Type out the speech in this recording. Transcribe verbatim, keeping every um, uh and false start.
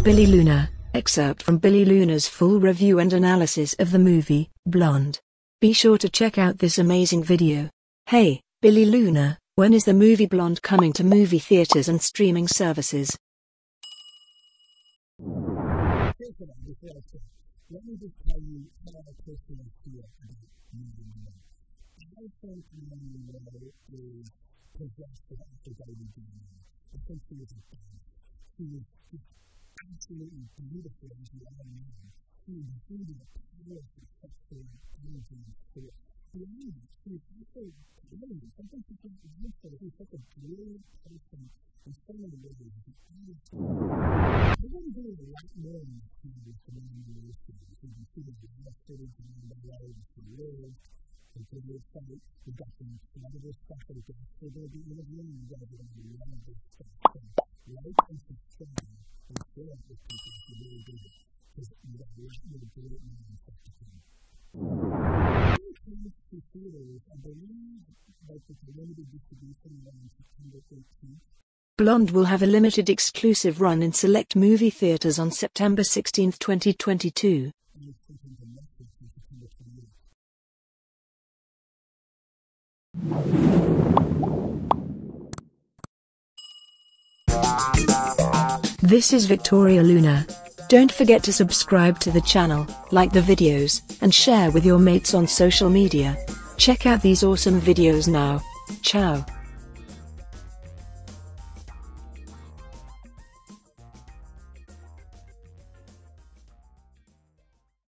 Billy Luna, excerpt from Billy Luna's full review and analysis of the movie, Blond. Be sure to check out this amazing video. Hey, Billy Luna, when is the movie Blond coming to movie theaters and streaming services? Let me just tell you how I personally feel about Marilyn Monroe. I think Marilyn Monroe is possessed of Xavier Samuel. I think she was a dog. She was just absolutely beautiful as you all know. She was really a powerful sexual energy and spirit. Beyond that, she was also brilliant. I think she was also she was such a brilliant person in so many ways. I wouldn't do a lot more in this series than I know this series. You can see the arrested in Cannavale, and she lives, and to the site, we've got some incredible stuff that we're still going to be interviewing, and we've got to be a lot of this stuff. So, like and subscribe, and share it with people if you really do it, because you've got a lot more great minds stuff to come. To theaters, I believe that it's a limited distribution on September thirteenth. Blond will have a limited exclusive run in select movie theaters on September sixteenth, twenty twenty-two. This is Victoria Luna. Don't forget to subscribe to the channel, like the videos, and share with your mates on social media. Check out these awesome videos now. Ciao.